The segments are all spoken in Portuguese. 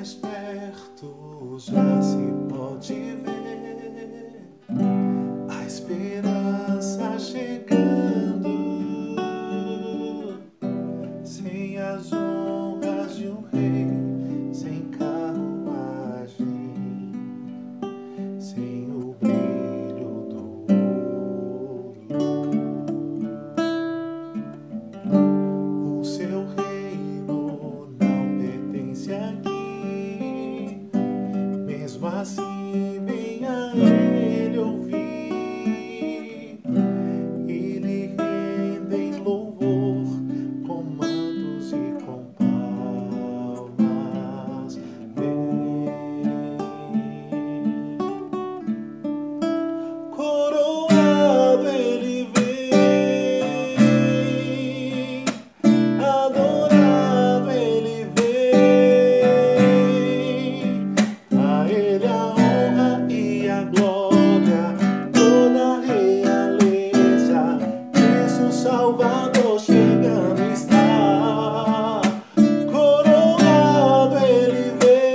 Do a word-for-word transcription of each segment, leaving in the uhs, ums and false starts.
mais perto já se pode ver a esperança chegando, sem as honras de um rei, sem carruagem, sem o brilho do ouro. O seu reino não pertence aqui, mesmo assim venha ele ouvir e lhe rendem louvor com mantos e com palmas. Vem, coroado ele vem, adorado ele vem, a ele a honra e a glória, toda a realeza, Jesus Salvador chegando está. Coroado ele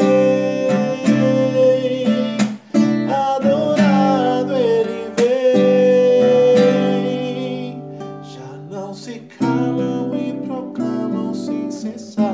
vem, adorado ele vem, já não se calam e proclamam sem cessar